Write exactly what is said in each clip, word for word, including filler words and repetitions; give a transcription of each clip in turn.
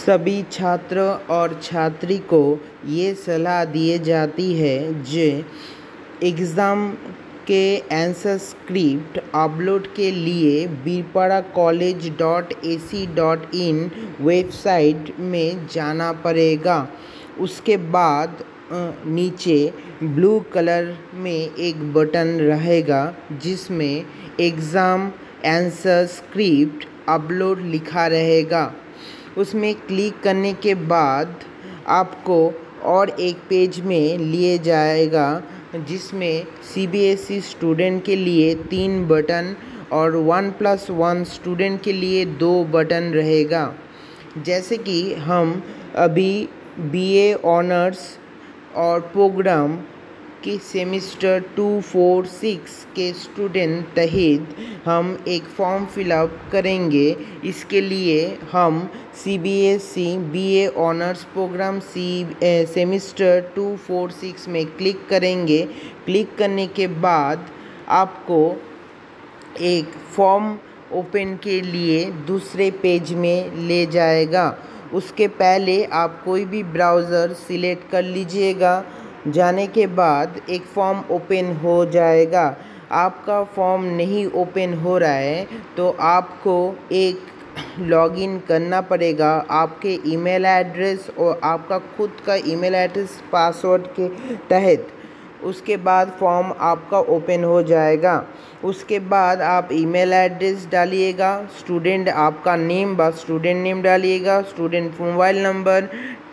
सभी छात्र और छात्री को ये सलाह दी जाती है जो एग्ज़ाम के आंसर स्क्रिप्ट अपलोड के लिए Birpara college dot A C dot in website में जाना पड़ेगा। उसके बाद नीचे ब्लू कलर में एक बटन रहेगा जिसमें एग्ज़ाम आंसर स्क्रिप्ट अपलोड लिखा रहेगा। उसमें क्लिक करने के बाद आपको और एक पेज में लिए जाएगा जिसमें C B S E student के लिए तीन बटन और वन प्लस वन स्टूडेंट के लिए दो बटन रहेगा। जैसे कि हम अभी बी ए ऑनर्स और प्रोग्राम के सेमिस्टर टू फोर सिक्स के स्टूडेंट तहत हम एक फॉर्म फिलअप करेंगे। इसके लिए हम C B S E B A honours program C semester two four six में क्लिक करेंगे। क्लिक करने के बाद आपको एक फॉर्म ओपन के लिए दूसरे पेज में ले जाएगा। उसके पहले आप कोई भी ब्राउज़र सिलेक्ट कर लीजिएगा। जाने के बाद एक फॉर्म ओपन हो जाएगा। आपका फॉर्म नहीं ओपन हो रहा है तो आपको एक लॉगिन करना पड़ेगा आपके ईमेल एड्रेस और आपका खुद का ईमेल एड्रेस पासवर्ड के तहत। उसके बाद फॉर्म आपका ओपन हो जाएगा। उसके बाद आप ईमेल एड्रेस डालिएगा, स्टूडेंट आपका नेम बस स्टूडेंट नेम डालिएगा, student mobile number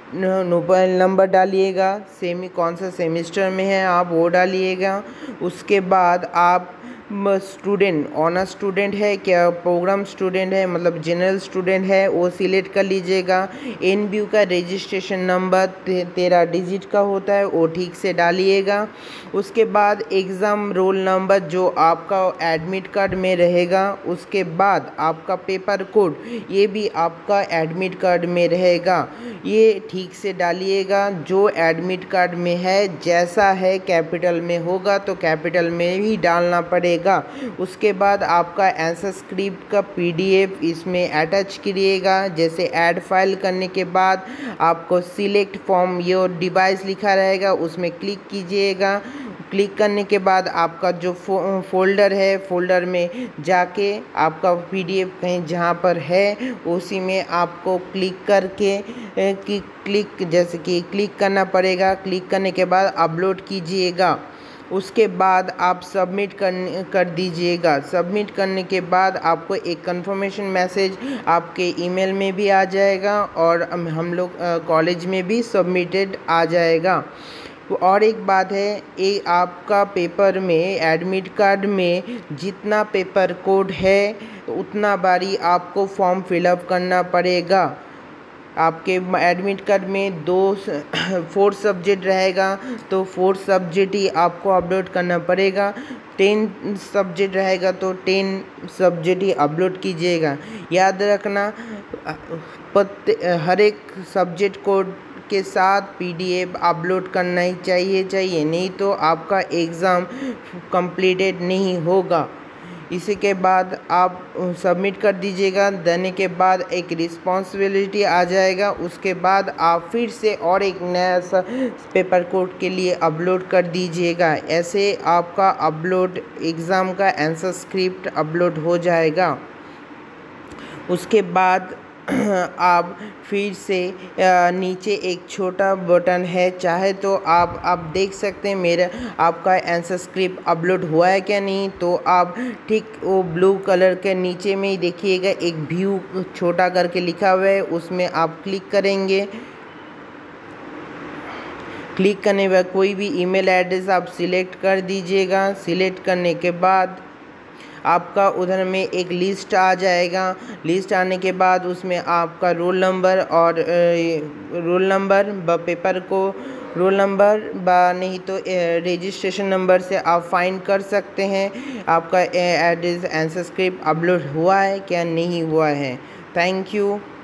mobile number डालिएगा, सेमी कौन सा सेमिस्टर में है आप वो डालिएगा। उसके बाद आप स्टूडेंट ऑनर्स स्टूडेंट है क्या प्रोग्राम स्टूडेंट है मतलब जनरल स्टूडेंट है वो सिलेक्ट कर लीजिएगा। एन बी यू का रजिस्ट्रेशन नंबर ते, तेरह डिजिट का होता है वो ठीक से डालिएगा। उसके बाद एग्ज़ाम रोल नंबर जो आपका एडमिट कार्ड में रहेगा। उसके बाद आपका पेपर कोड ये भी आपका एडमिट कार्ड में रहेगा, ये ठीक से डालिएगा। जो एडमिट कार्ड में है जैसा है कैपिटल में होगा तो कैपिटल में ही डालना पड़ेगा। उसके बाद आपका आंसर स्क्रिप्ट का पी डी एफ इसमें अटैच करिएगा। जैसे ऐड फाइल करने के बाद आपको सिलेक्ट फ्रॉम योर डिवाइस लिखा रहेगा, उसमें क्लिक कीजिएगा। क्लिक करने के बाद आपका जो फो, फोल्डर है फोल्डर में जाके आपका पी डी एफ कहीं जहाँ पर है उसी में आपको क्लिक करके कि क्लिक जैसे कि क्लिक करना पड़ेगा। क्लिक करने के बाद अपलोड कीजिएगा। उसके बाद आप सबमिट कर कर दीजिएगा। सबमिट करने के बाद आपको एक कंफर्मेशन मैसेज आपके ईमेल में भी आ जाएगा और हम लोग कॉलेज में भी सबमिटेड आ जाएगा। और एक बात है ये आपका पेपर में एडमिट कार्ड में जितना पेपर कोड है उतना बारी आपको फॉर्म फिलअप करना पड़ेगा। आपके एडमिट कार्ड में दो फोर सब्जेक्ट रहेगा तो फोर सब्जेक्ट ही आपको अपलोड करना पड़ेगा। टेन सब्जेक्ट रहेगा तो टेन सब्जेक्ट ही अपलोड कीजिएगा। याद रखना हर एक सब्जेक्ट कोड के साथ पी डी एफ अपलोड करना ही चाहिए चाहिए नहीं तो आपका एग्ज़ाम कंप्लीटेड नहीं होगा। इसी के बाद आप सबमिट कर दीजिएगा। देने के बाद एक रिस्पॉन्सिबिलिटी आ जाएगा। उसके बाद आप फिर से और एक नया सा पेपर कोड के लिए अपलोड कर दीजिएगा। ऐसे आपका अपलोड एग्ज़ाम का आंसर स्क्रिप्ट अपलोड हो जाएगा। उसके बाद आप फिर से नीचे एक छोटा बटन है चाहे तो आप आप देख सकते हैं मेरा आपका आंसर स्क्रिप्ट अपलोड हुआ है क्या नहीं। तो आप ठीक वो ब्लू कलर के नीचे में ही देखिएगा एक व्यू छोटा करके लिखा हुआ है, उसमें आप क्लिक करेंगे। क्लिक करने के बाद कोई भी ईमेल एड्रेस आप सिलेक्ट कर दीजिएगा। सिलेक्ट करने के बाद आपका उधर में एक लिस्ट आ जाएगा। लिस्ट आने के बाद उसमें आपका रोल नंबर और रोल नंबर व पेपर को रोल नंबर व नहीं तो रजिस्ट्रेशन नंबर से आप फाइंड कर सकते हैं आपका एड्रेस आंसर स्क्रिप्ट अपलोड हुआ है क्या नहीं हुआ है। Thank you.